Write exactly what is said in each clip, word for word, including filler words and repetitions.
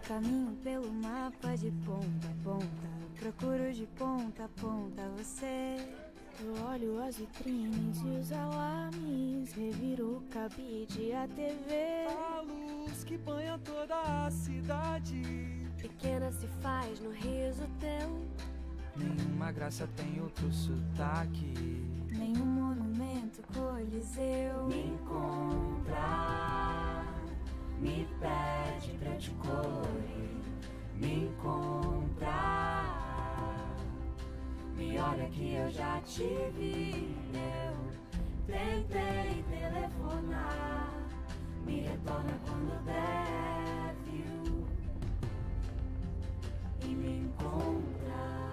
Caminho pelo mapa de ponta a ponta, procuro de ponta a ponta você. Eu olho as vitrines e os alarmes, reviro o cabide, a T V. A luz que banha toda a cidade, pequena se faz no riso teu. Nenhuma graça tem outro sotaque, nenhum monumento coliseu. Me encontra, me pede pra te colorir. Me encontra, me olha que eu já te vi. Eu tentei telefonar, me retorna quando der, viu? E me encontra.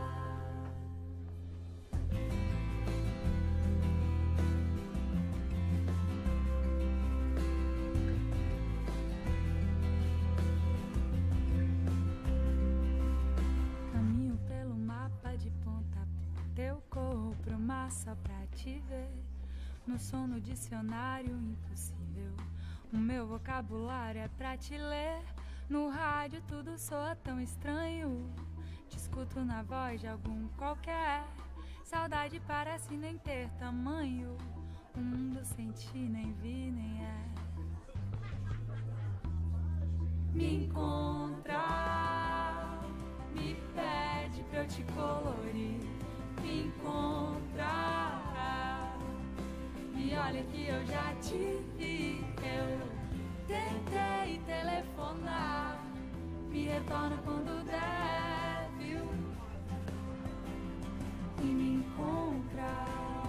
Eu corro pro mar só pra te ver. No som, no dicionário, impossível. O meu vocabulário é pra te ler. No rádio tudo soa tão estranho. Te escuto na voz de algum qualquer. Saudade parece nem ter tamanho. O mundo sem ti nem vi nem é. Me encontra, me pede pra eu te colorir. Me encontra, me olha que eu já te vi. Eu tentei telefonar, me retorna quando der, viu? E me encontra.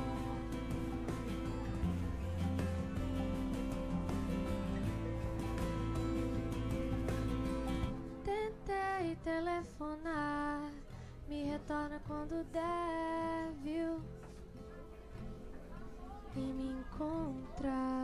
Tentei telefonar, me retorna quando der, viu? E me encontra.